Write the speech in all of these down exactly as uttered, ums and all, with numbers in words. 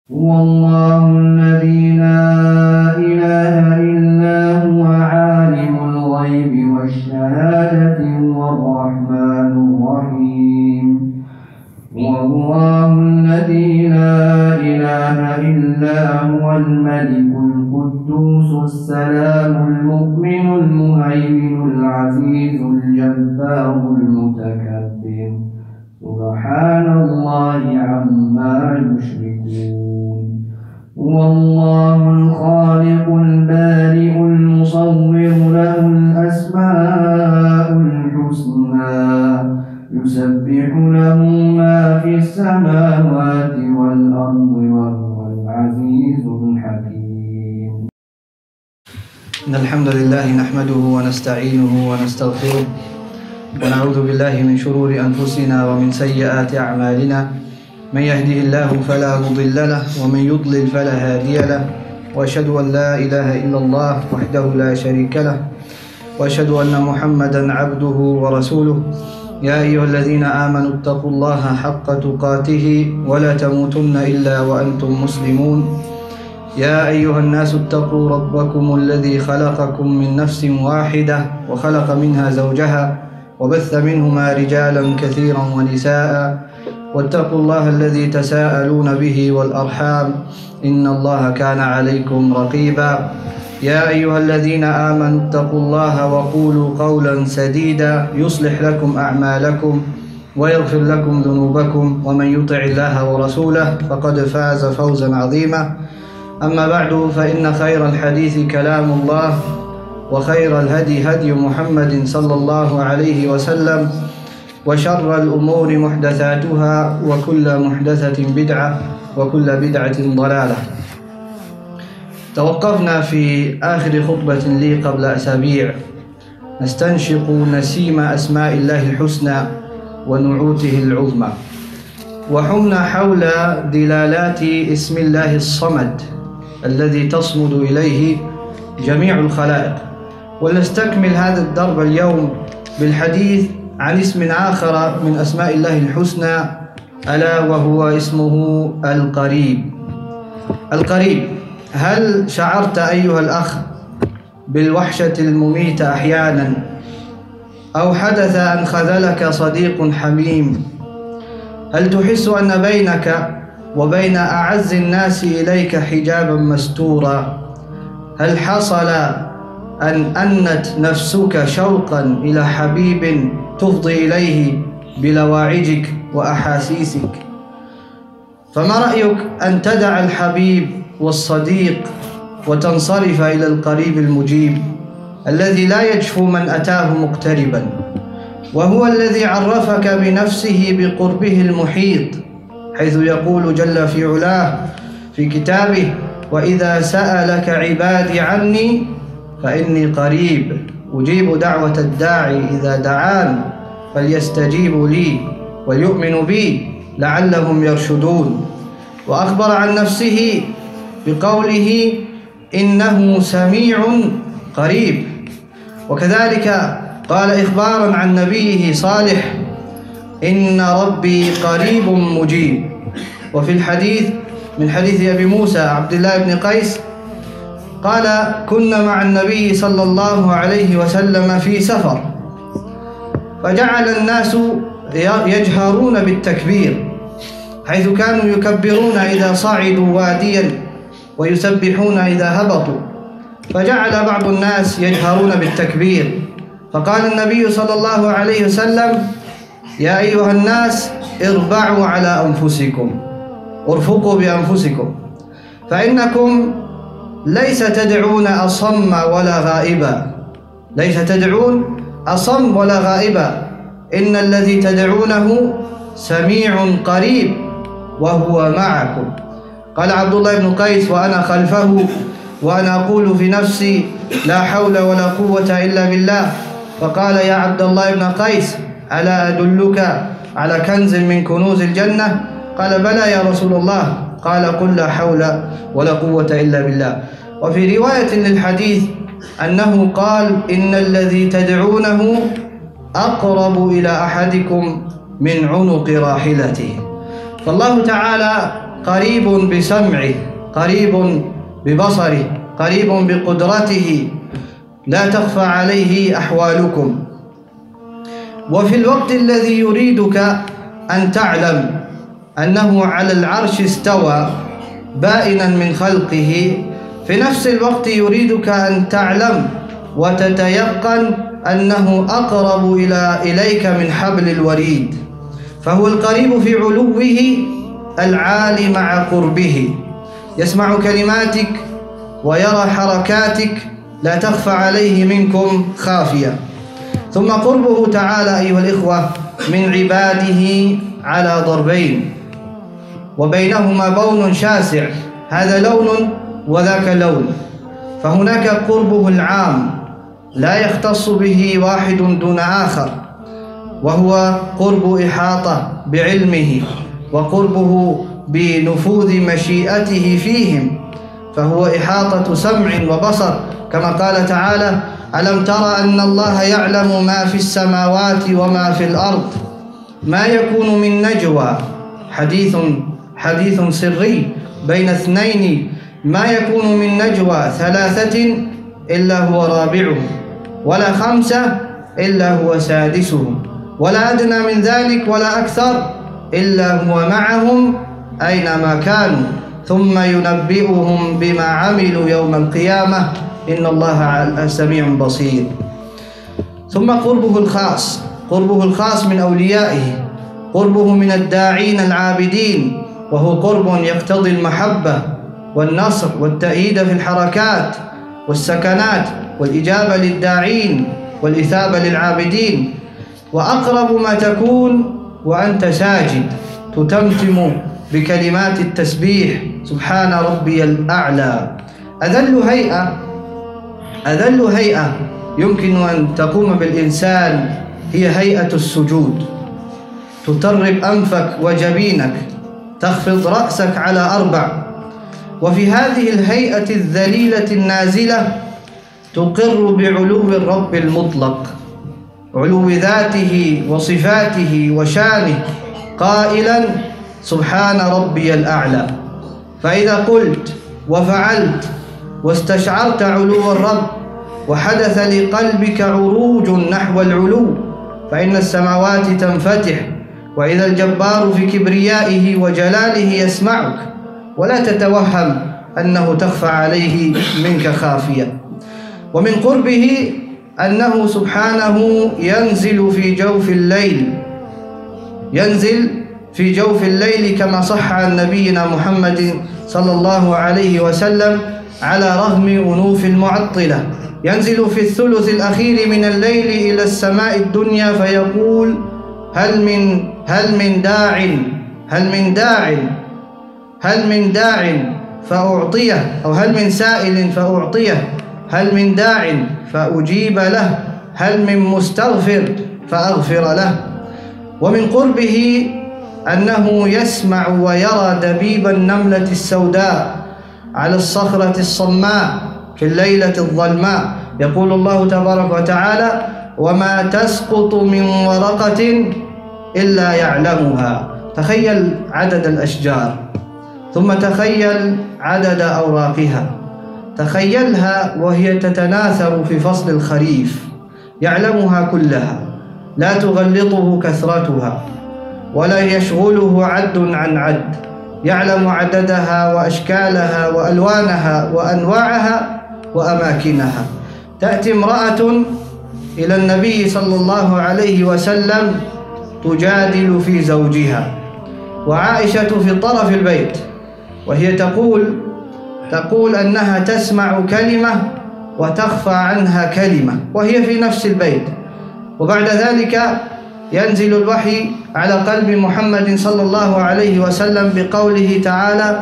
هو الله الذي لا إله إلا هو عالم الغيب والشهادة هو الرحمن الرحيم. هو الله الذي لا إله إلا هو الملك القدوس السلام المؤمن المهيمن العزيز الجبار المتكبر سبحان الله عما يشركون. هو الله الخالق البارئ المصور له الأسماء الحسنى يسبح له ما في السماوات والأرض وهو العزيز الحكيم. إن الحمد لله نحمده ونستعينه ونستغفره ونعوذ بالله من شرور أنفسنا ومن سيئات أعمالنا. من يهده الله فلا مضل له ومن يضلل فلا هادي له، وأشهد أن لا إله إلا الله وحده لا شريك له، وأشهد أن محمدا عبده ورسوله. يا أيها الذين آمنوا اتقوا الله حق تقاته ولا تموتن إلا وأنتم مسلمون. يا أيها الناس اتقوا ربكم الذي خلقكم من نفس واحدة وخلق منها زوجها وبث منهما رجالا كثيرا ونساء، واتقوا الله الذي تساءلون به والأرحام إن الله كان عليكم رقيبا. يا أيها الذين آمنوا اتقوا الله وقولوا قولا سديدا يصلح لكم أعمالكم ويغفر لكم ذنوبكم، ومن يطع الله ورسوله فقد فاز فوزا عظيما. أما بعد، فإن خير الحديث كلام الله، وخير الهدي هدي محمد صلى الله عليه وسلم، وشر الأمور محدثاتها، وكل محدثة بدعة، وكل بدعة ضلالة. توقفنا في آخر خطبة لي قبل أسابيع نستنشق نسيم أسماء الله الحسنى ونعوته العظمى، وحمنا حول دلالات اسم الله الصمد الذي تصمد إليه جميع الخلائق. ولنستكمل هذا الدرب اليوم بالحديث عن اسم آخر من أسماء الله الحسنى، ألا وهو اسمه القريب. القريب، هل شعرت أيها الأخ بالوحشة المميتة أحيانا، أو حدث أن خذلك صديق حميم؟ هل تحس أن بينك وبين أعز الناس إليك حجابا مستورا؟ هل حصل أن أنت نفسك شوقا إلى حبيب تفضي إليه بلواعجك وأحاسيسك؟ فما رأيك أن تدع الحبيب والصديق وتنصرف إلى القريب المجيب الذي لا يجفو من أتاه مقتربا، وهو الذي عرفك بنفسه بقربه المحيط، حيث يقول جل في علاه في كتابه: وإذا سألك عبادي عني فإني قريب أجيب دعوة الداعي إذا دعان فليستجيبوا لي وليؤمنوا بي لعلهم يرشدون. وأخبر عن نفسه بقوله: إنه سميع قريب. وكذلك قال إخبارا عن نبيه صالح: إن ربي قريب مجيب. وفي الحديث من حديث أبي موسى عبد الله بن قيس قال: كنا مع النبي صلى الله عليه وسلم في سفر، فجعل الناس يجهرون بالتكبير، حيث كانوا يكبرون إذا صعدوا واديا ويسبحون إذا هبطوا، فجعل بعض الناس يجهرون بالتكبير، فقال النبي صلى الله عليه وسلم: يا أيها الناس اربعوا على أنفسكم، ارفقوا بأنفسكم، فإنكم ليس تدعون أصم ولا غائبا، ليس تدعون أصم ولا غائبا، إن الذي تدعونه سميع قريب وهو معكم. قال عبد الله بن قيس وأنا خلفه وأنا أقول في نفسي: لا حول ولا قوة إلا بالله. فقال: يا عبد الله بن قيس، ألا أدلك على كنز من كنوز الجنة؟ قال: بلى يا رسول الله. قال: قل لا حول ولا قوة إلا بالله. وفي رواية للحديث أنه قال: إن الذي تدعونه أقرب إلى أحدكم من عنق راحلته. فالله تعالى قريب بسمعه، قريب ببصره، قريب بقدرته، لا تخفى عليه أحوالكم. وفي الوقت الذي يريدك أن تعلم أنه على العرش استوى بائنا من خلقه، في نفس الوقت يريدك أن تعلم وتتيقن أنه أقرب إلى إليك من حبل الوريد، فهو القريب في علوه العالي مع قربه، يسمع كلماتك ويرى حركاتك لا تخفى عليه منكم خافية. ثم قربه تعالى أيها الإخوة من عباده على ضربين، وبينهما بون شاسع، هذا لون وذاك لون. فهناك قربه العام لا يختص به واحد دون آخر، وهو قرب إحاطة بعلمه وقربه بنفوذ مشيئته فيهم، فهو إحاطة سمع وبصر، كما قال تعالى: ألم تر أن الله يعلم ما في السماوات وما في الأرض، ما يكون من نجوى، حديث حديث سري بين اثنين، ما يكون من نجوى ثلاثة إلا هو رابعهم، ولا خمسة إلا هو سادسهم، ولا أدنى من ذلك ولا أكثر إلا هو معهم أينما كانوا، ثم ينبئهم بما عملوا يوم القيامة، إن الله سميع بصير. ثم قربه الخاص، قربه الخاص من أوليائه، قربه من الداعين العابدين، وهو قرب يقتضي المحبة والنصر والتأييد في الحركات والسكنات والإجابة للداعين والإثابة للعابدين. وأقرب ما تكون وأنت ساجد تتمتم بكلمات التسبيح: سبحان ربي الأعلى. أذل هيئة أذل هيئة يمكن أن تقوم بالإنسان هي هيئة السجود، تطرب أنفك وجبينك، تخفض رأسك على أربع، وفي هذه الهيئة الذليلة النازلة تقر بعلو الرب المطلق، علو ذاته وصفاته وشانه، قائلا: سبحان ربي الأعلى. فإذا قلت وفعلت واستشعرت علو الرب وحدث لقلبك عروج نحو العلو، فإن السماوات تنفتح، وإذا الجبار في كبريائه وجلاله يسمعك، ولا تتوهم أنه تخفى عليه منك خافية. ومن قربه أنه سبحانه ينزل في جوف الليل، ينزل في جوف الليل كما صح عن نبينا محمد صلى الله عليه وسلم، على رغم أنوف المعطلة، ينزل في الثلث الأخير من الليل إلى السماء الدنيا فيقول: هل من هل من داع هل من داع هل من داع فأعطيه، أو هل من سائل فأعطيه، هل من داع فأجيب له، هل من مستغفر فأغفر له. ومن قربه أنه يسمع ويرى دبيب النملة السوداء على الصخرة الصماء في الليلة الظلماء. يقول الله تبارك وتعالى: وما تسقط من ورقة إلا يعلمها. تخيل عدد الأشجار، ثم تخيل عدد أوراقها، تخيلها وهي تتناثر في فصل الخريف، يعلمها كلها، لا تغلطه كثرتها ولا يشغله عد عن عد، يعلم عددها وأشكالها وألوانها وأنواعها وأماكنها. تأتي امرأة إلى النبي صلى الله عليه وسلم تجادل في زوجها، وعائشة في طرف البيت، وهي تقول تقول أنها تسمع كلمة وتخفى عنها كلمة وهي في نفس البيت. وبعد ذلك ينزل الوحي على قلب محمد صلى الله عليه وسلم بقوله تعالى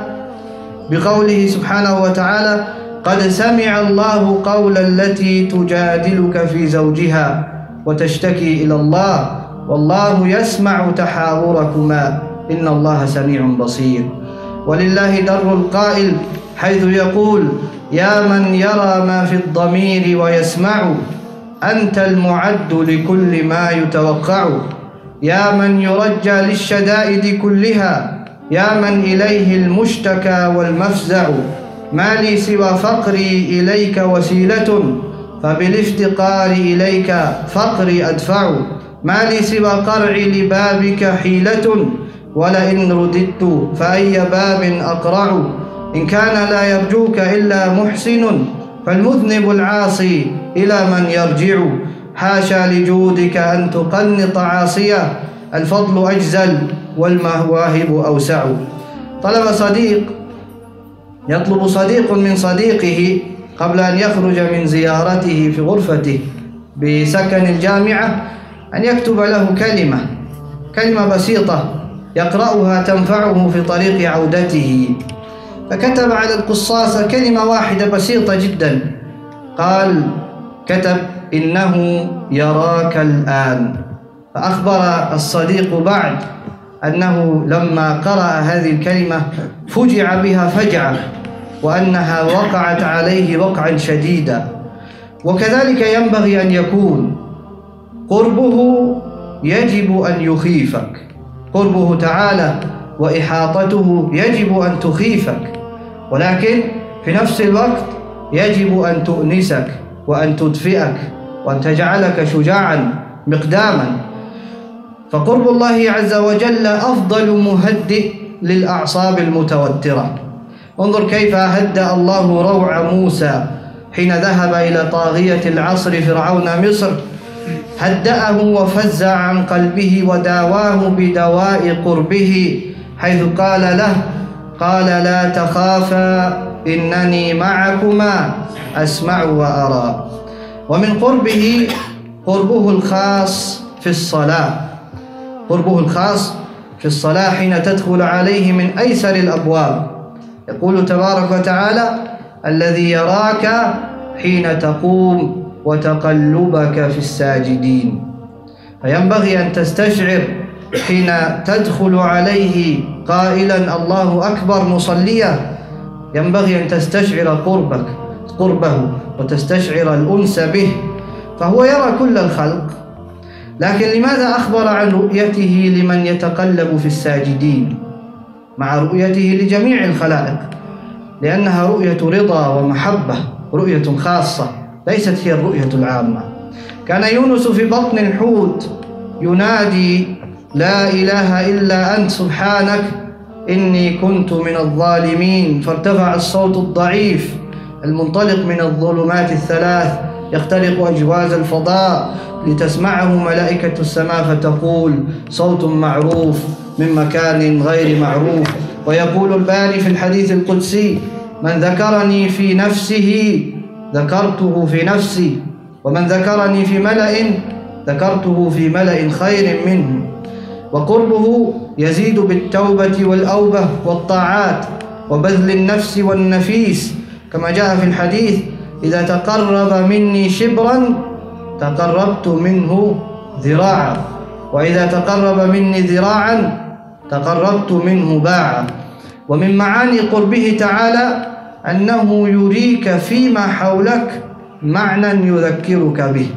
بقوله سبحانه وتعالى: قد سمع الله قول التي تجادلك في زوجها وتشتكي إلى الله والله يسمع تحاوركما إن الله سميع بصير. ولله در القائل حيث يقول: يا من يرى ما في الضمير ويسمع، أنت المعد لكل ما يتوقع، يا من يرجى للشدائد كلها، يا من إليه المشتكى والمفزع، ما لي سوى فقري إليك وسيلة، فبالافتقار إليك فقري أدفع. ما لي سوى قرعي لبابك حيلة، ولئن رددت فأي باب أقرع. إن كان لا يرجوك إلا محسن، فالمذنب العاصي إلى من يرجع. حاشا لجودك أن تقنط عاصية، الفضل أجزل والمواهب أوسع. طلب صديق يطلب صديق من صديقه قبل أن يخرج من زيارته في غرفته بسكن الجامعة أن يكتب له كلمة كلمة بسيطة يقرأها تنفعه في طريق عودته، فكتب على القصاص كلمة واحدة بسيطة جدا. قال كتب: إنه يراك الآن. فأخبر الصديق بعد أنه لما قرأ هذه الكلمة فجع بها فجعة، وأنها وقعت عليه وقعا شديدا. وكذلك ينبغي أن يكون قربه يجب أن يخيفك، قربه تعالى وإحاطته يجب أن تخيفك، ولكن في نفس الوقت يجب أن تؤنسك وأن تدفئك وأن تجعلك شجاعا مقداما. فقرب الله عز وجل أفضل مهدئ للأعصاب المتوترة. انظر كيف هدأ الله روع موسى حين ذهب إلى طاغية العصر فرعون مصر، هدأه وفزع عن قلبه وداواه بدواء قربه، حيث قال له: قال لا تخافا إنني معكما أسمع وأرى. ومن قربه قربه الخاص في الصلاة، قربه الخاص في الصلاة حين تدخل عليه من أيسر الأبواب. يقول تبارك وتعالى: الذي يراك حين تقوم وتقلبك في الساجدين. فينبغي أن تستشعر حين تدخل عليه قائلا الله أكبر مصليا، ينبغي أن تستشعر قربك قربه وتستشعر الأنس به، فهو يرى كل الخلق. لكن لماذا أخبر عن رؤيته لمن يتقلب في الساجدين مع رؤيته لجميع الخلائق؟ لأنها رؤية رضا ومحبة، رؤية خاصة ليست هي الرؤية العامة. كان يونس في بطن الحوت ينادي: لا إله إلا أنت سبحانك إني كنت من الظالمين. فارتفع الصوت الضعيف المنطلق من الظلمات الثلاث يخترق أجواز الفضاء لتسمعه ملائكة السماء، فتقول: صوت معروف من مكان غير معروف. ويقول الباري في الحديث القدسي: من ذكرني في نفسه ذكرته في نفسي، ومن ذكرني في ملأ ذكرته في ملأ خير منه. وقربه يزيد بالتوبة والأوبة والطاعات وبذل النفس والنفيس، كما جاء في الحديث: إذا تقرب مني شبرا تقربت منه ذراعا، وإذا تقرب مني ذراعا تقربت منه باعا. ومن معاني قربه تعالى أنه يريك فيما حولك معنى يذكرك به،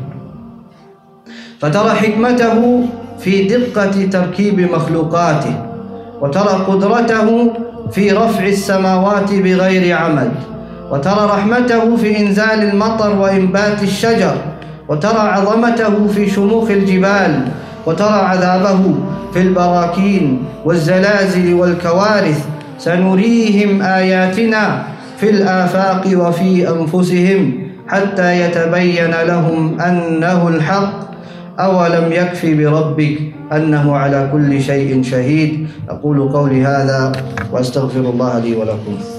فترى حكمته في دقة تركيب مخلوقاته، وترى قدرته في رفع السماوات بغير عمد، وترى رحمته في إنزال المطر وإنبات الشجر، وترى عظمته في شموخ الجبال، وترى عذابه في البراكين والزلازل والكوارث. سنريهم آياتنا في الآفاق وفي أنفسهم حتى يتبين لهم أنه الحق. أولم يكف بربك أنه على كل شيء شهيد. أقول قولي هذا وأستغفر الله لي ولكم.